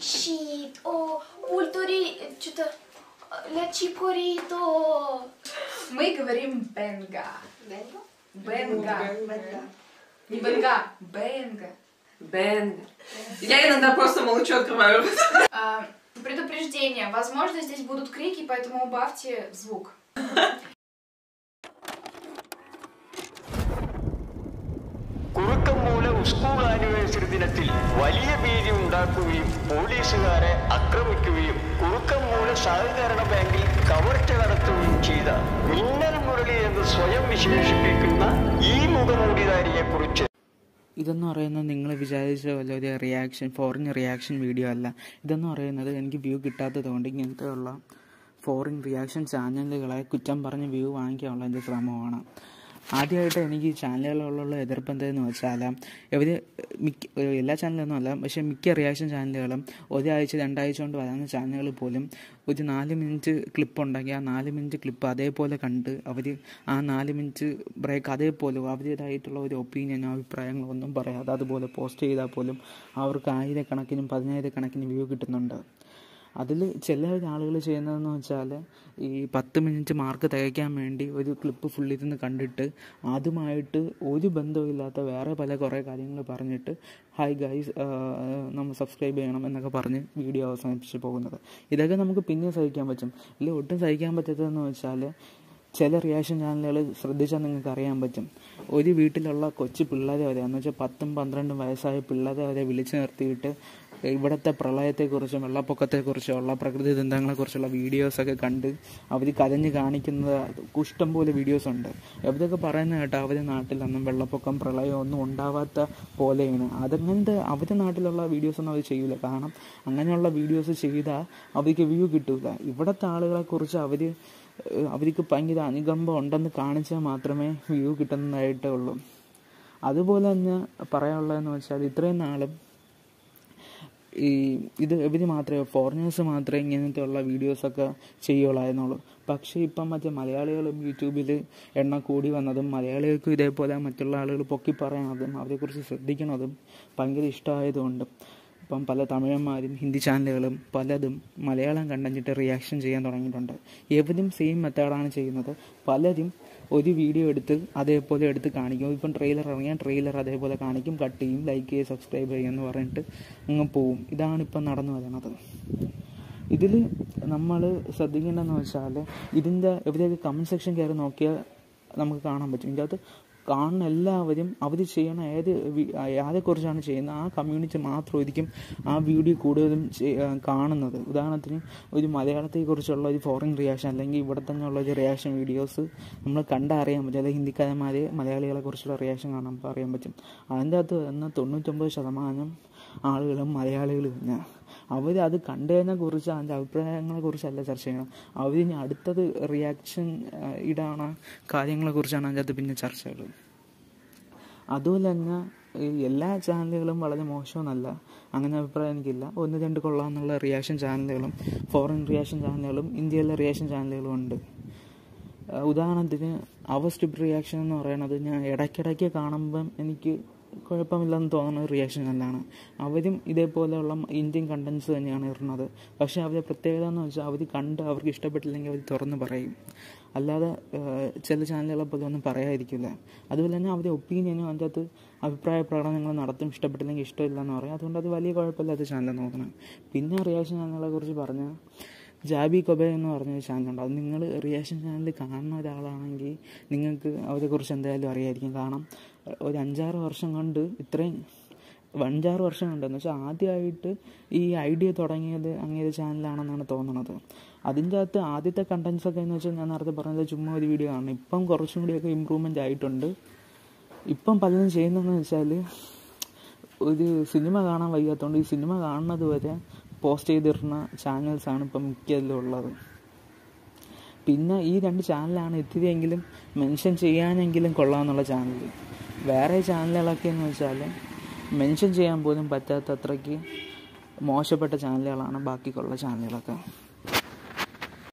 Щит, пультури, что-то, ля чикорито. Мы говорим бенга. Бенга? Бенга. Не бенга, бенга. Бенга. Я иногда просто молчу, открываю рот. Предупреждение. Возможно, здесь будут крики, поэтому убавьте звук. Kurukkanmoola school anniversary ദിനത്തിൽ വലിയ ഭീതി ഉണ്ടാക്കുകയും പോലീസുകാരെ ആക്രമിക്കുകയും കുറുക്കമ്മൂല സഹകരണ ബാങ്കിൽ കവർച്ച നടത്തുകയും ചെയ്ത മിന്നൽ മുരളി എന്ന് സ്വയം വിശേഷിപ്പിക്കുന്ന ഈ മുഖമൂടിധാരിയെ കുറിച്ച് ഇതെന്ന് പറയുന്നത് നിങ്ങൾ വിചാരിച്ച പോലെ ഒരു റിയാക്ഷൻ ഫോറിൻ റിയാക്ഷൻ വീഡിയോ അല്ല. ഇതെന്ന് പറയുന്നത് എനിക്ക് വ്യൂ കിട്ടാത്തത് കൊണ്ട് ഇങ്ങനത്തെയുള്ള ഫോറിൻ റിയാക്ഷൻ ചാനലുകളെ കുറ്റം പറഞ്ഞ് വ്യൂ വാങ്ങിക്കാനുള്ള എൻ്റെ ശ്രമമാണ്. ആദ്യമായിട്ട് എനിക്ക് ഈ ചാനലുകളിലുള്ള എതിർപ്പ് എന്തെന്ന് വെച്ചാൽ ഇവർ എല്ലാ ചാനലൊന്നും അല്ല, പക്ഷേ മിക്ക റിയാക്ഷൻ ചാനലുകളും ഒരാഴ്ച 2 ആഴ്ച കൊണ്ട് വരുന്ന ചാനലുകൾ പോലും ഒരു 4 മിനിറ്റ് ക്ലിപ്പ് ഉണ്ടെങ്കിൽ ആ 4 മിനിറ്റ് ക്ലിപ്പ് അതേപോലെ കണ്ട് അവർ ആ 4 മിനിറ്റ് ബ്രേക്ക് അതേപോലെ അവരുടേതായിട്ടുള്ള ഒരു ഒപ്പീനിയനോ അഭിപ്രായങ്ങളോ ഒന്നും പറയാതെ അതുപോലെ പോസ്റ്റ് ചെയ്താൽ പോലും അവർക്ക് 1000-കണക്കിനും 10,000-കണക്കിന് വ്യൂ കിട്ടുന്നുണ്ട്. അതിൽ ചില ആളുകൾ ചെയ്യുന്നതെന്ന് വെച്ചാൽ ഈ 10 മിനിറ്റ് മാർക്ക് തികയ്ക്കാൻ വേണ്ടി ഒരു ക്ലിപ്പ് ഫുള്ളിരുന്ന് കണ്ടിട്ട് അതുമായിട്ട് ഒരു ബന്ധവുമില്ലാത്ത വേറെ കുറേ കാര്യങ്ങൾ പറഞ്ഞിട്ട് ഹായ് ഗൈസ് നമ്മൾ സബ്സ്ക്രൈബ് ചെയ്യണം എന്നൊക്കെ പറഞ്ഞ് വീഡിയോ അവസാനിപ്പിച്ച് പോകുന്നത്. ഇതൊക്കെ നമുക്ക് പിന്നെ സഹിക്കാൻ പറ്റും. ഇല്ല ഒട്ടും സഹിക്കാൻ പറ്റാത്തതെന്ന് വെച്ചാൽ ചില റിയാക്ഷൻ ചാനലുകൾ ശ്രദ്ധിച്ചാൽ നിങ്ങൾക്ക് അറിയാൻ പറ്റും. ഒരു വീട്ടിലുള്ള കൊച്ചു പിള്ളേരെ വരെ എന്ന് വെച്ചാൽ 10-12 വയസ്സായ പിള്ളേരെ വരെ വിളിച്ചു നിർത്തിയിട്ട് ഇവിടുത്തെ പ്രളയത്തെക്കുറിച്ചും വെള്ളപ്പൊക്കത്തെക്കുറിച്ചുള്ള പ്രകൃതി ദുരന്തങ്ങളെക്കുറിച്ചുള്ള വീഡിയോസൊക്കെ കണ്ട് അവർ കരഞ്ഞ് കാണിക്കുന്നത് ഇഷ്ടംപോലെ വീഡിയോസുണ്ട്. ഇവരൊക്കെ പറയുന്നത് കേട്ടോ അവരുടെ നാട്ടിലൊന്നും വെള്ളപ്പൊക്കം പ്രളയം ഒന്നും ഉണ്ടാവാത്ത പോലെയാണ്. അതങ്ങനത്തെ അവരുടെ നാട്ടിലുള്ള വീഡിയോസൊന്നും അവർ ചെയ്യില്ല. കാരണം അങ്ങനെയുള്ള വീഡിയോസ് ചെയ്താൽ അവർക്ക് വ്യൂ കിട്ടില്ല. ഇവിടുത്തെ ആളുകളെക്കുറിച്ച് അവർക്ക് ഭയങ്കര അനുകമ്പം ഉണ്ടെന്ന് കാണിച്ചാൽ മാത്രമേ വ്യൂ കിട്ടുന്നതായിട്ടേ ഉള്ളൂ. അതുപോലെ തന്നെ പറയാനുള്ളതെന്ന് വെച്ചാൽ ഇത്രയും നാളും ഇവർ മാത്രമേ ഫോറിനേഴ്സ് മാത്രമേ ഇങ്ങനത്തെ ഉള്ള വീഡിയോസൊക്കെ ചെയ്യുള്ളായിരുന്നുള്ളൂ. പക്ഷേ ഇപ്പം മലയാളികളും യൂട്യൂബിൽ എണ്ണം കൂടി വന്നതും മലയാളികൾക്കും ഇതേപോലെ മറ്റുള്ള ആളുകൾ പൊക്കി പറയണതും അവരെക്കുറിച്ച് ശ്രദ്ധിക്കണതും ഭയങ്കര ഇഷ്ടമായതുകൊണ്ട് ഇപ്പം പല തമിഴന്മാരും ഹിന്ദി ചാനലുകളും പലതും മലയാളം കണ്ടഞ്ഞിട്ട് റിയാക്ഷൻ ചെയ്യാൻ തുടങ്ങിയിട്ടുണ്ട്. എവരും സെയിം മെത്തേഡാണ് ചെയ്യുന്നത്. പലരും ഒരു വീഡിയോ അതേപോലെ എടുത്ത് കാണിക്കും. ഇപ്പം ട്രെയിലർ ഇറങ്ങിയാൽ ട്രെയിലർ അതേപോലെ കാണിക്കും, കട്ട് ചെയ്യും, ലൈക്ക് ചെയ്യുക, സബ്സ്ക്രൈബ് ചെയ്യുമെന്ന് പറഞ്ഞിട്ട് അങ്ങ് പോവും. ഇതാണിപ്പം നടന്നു വരുന്നത്. ഇതിൽ നമ്മൾ ശ്രദ്ധിക്കേണ്ടതെന്ന് വെച്ചാൽ ഇവരെയൊക്കെ കമൻറ്റ് സെക്ഷൻ കയറി നോക്കിയാൽ നമുക്ക് കാണാൻ പറ്റും. ഇതിൻ്റെ അകത്ത് കാണുന്ന എല്ലാവരും അവർ ചെയ്യണ ആരെക്കുറിച്ചാണ് ചെയ്യുന്നത് ആ കമ്മ്യൂണിറ്റി മാത്രമായിരിക്കും ആ വീഡിയോ കൂടുതലും കാണുന്നത്. ഉദാഹരണത്തിന് ഒരു മലയാളത്തെക്കുറിച്ചുള്ള ഒരു ഫോറിൻ റിയാക്ഷൻ അല്ലെങ്കിൽ ഇവിടെ തന്നെയുള്ള ഒരു റിയാക്ഷൻ വീഡിയോസ് നമ്മൾ കണ്ടറിയാൻ പറ്റും. അല്ലെങ്കിൽ ഹിന്ദിക്കാരന്മാരെ മലയാളികളെക്കുറിച്ചുള്ള റിയാക്ഷൻ കാണുമ്പോൾ അറിയാൻ പറ്റും. അതിൻ്റെ അകത്ത് വരുന്ന 99% ആളുകളും മലയാളികൾ തന്നെ. അത് കണ്ടതിനെ കുറിച്ച് അതിൻ്റെ അഭിപ്രായങ്ങളെ കുറിച്ചല്ല ചർച്ച ചെയ്യണം. അവരിനി അടുത്തത് റിയാക്ഷൻ ഇടാണ് കാര്യങ്ങളെക്കുറിച്ചാണ് അതിൻ്റെ അകത്ത് പിന്നെ ചർച്ചകൾ. അതുപോലെ തന്നെ എല്ലാ ചാനലുകളും വളരെ മോശമെന്നല്ല, അങ്ങനെ അഭിപ്രായം എനിക്കില്ല. 1-2 കൊള്ളാമെന്നുള്ള റിയാക്ഷൻ ചാനലുകളും ഫോറിൻ റിയാക്ഷൻ ചാനലുകളും ഇന്ത്യയിലെ റിയാക്ഷൻ ചാനലുകളും ഉണ്ട്. ഉദാഹരണത്തിന് അവർ സ്റ്റുപ്പിഡ് റിയാക്ഷൻ എന്ന് പറയുന്നത് ഞാൻ ഇടയ്ക്കിടയ്ക്ക് കാണുമ്പം എനിക്ക് കുഴപ്പമില്ലെന്ന് തോന്നുന്ന റിയാക്ഷൻ ചാനലാണ്. അവരും ഇതേപോലെയുള്ള ഇന്ത്യൻ കണ്ടൻസ് തന്നെയാണ് ഇടുന്നത്. പക്ഷേ അവരുടെ പ്രത്യേകത എന്ന് വെച്ചാൽ അവർ കണ്ട് അവർക്ക് ഇഷ്ടപ്പെട്ടില്ലെങ്കിൽ അവർ തുറന്ന് പറയും. അല്ലാതെ ചില ചാനലുകളെ പോലെ ഒന്നും പറയാതിരിക്കില്ല. അതുപോലെ തന്നെ അവരുടെ ഒപ്പീനിയനും അതിൻ്റെ അകത്ത് അഭിപ്രായ പ്രകടനങ്ങൾ നടത്തും. ഇഷ്ടപ്പെട്ടില്ലെങ്കിൽ ഇഷ്ടമില്ലെന്ന് പറയും. അതുകൊണ്ട് അത് വലിയ കുഴപ്പമില്ലാത്ത ചാനലെന്ന് നോക്കണം. പിന്നെ റിയാക്ഷൻ ചാനലുകളെ കുറിച്ച് പറഞ്ഞാൽ ജാബി കൊബെ എന്ന് പറഞ്ഞൊരു ചാനലുണ്ട്. അത് നിങ്ങൾ റിയാക്ഷൻ ചാനൽ കാണുന്ന ഒരാളാണെങ്കിൽ നിങ്ങൾക്ക് അവരെക്കുറിച്ച് എന്തായാലും അറിയായിരിക്കും. കാരണം ഒരു 5-6 വർഷം കൊണ്ട് ഇത്രയും 5-6 വർഷം കൊണ്ടെന്ന് വെച്ചാൽ ആദ്യമായിട്ട് ഈ ഐഡിയ തുടങ്ങിയത് അങ്ങേരെ ചാനലാണെന്നാണ് തോന്നുന്നത്. അതിൻ്റെ അകത്ത് ആദ്യത്തെ കണ്ടൻസൊക്കെ എന്ന് വെച്ചാൽ ഞാൻ നേരത്തെ പറഞ്ഞത് ചുമ്മാ ഒരു വീഡിയോ ആണ്. ഇപ്പം കുറച്ചും കൂടിയൊക്കെ ഇമ്പ്രൂവ്മെൻ്റ് ആയിട്ടുണ്ട്. ഇപ്പം പലതും ചെയ്യുന്നതെന്ന് വെച്ചാൽ ഒരു സിനിമ കാണാൻ വയ്യാത്തതുകൊണ്ട് ഈ സിനിമ കാണുന്നത് വരെ പോസ്റ്റ് ചെയ്തിരുന്ന ചാനൽസാണ് ഇപ്പം മിക്കതിലും ഉള്ളത്. പിന്നെ ഈ 2 ചാനലാണ് ഇത്തിരിയെങ്കിലും മെൻഷൻ ചെയ്യാനെങ്കിലും കൊള്ളാമെന്നുള്ള ചാനൽ. വേറെ ചാനലുകളൊക്കെ എന്ന് വെച്ചാൽ മെൻഷൻ ചെയ്യാൻ പോലും പറ്റാത്ത അത്രയ്ക്ക് മോശപ്പെട്ട ചാനലുകളാണ് ബാക്കിയുള്ള ചാനലുകളൊക്കെ.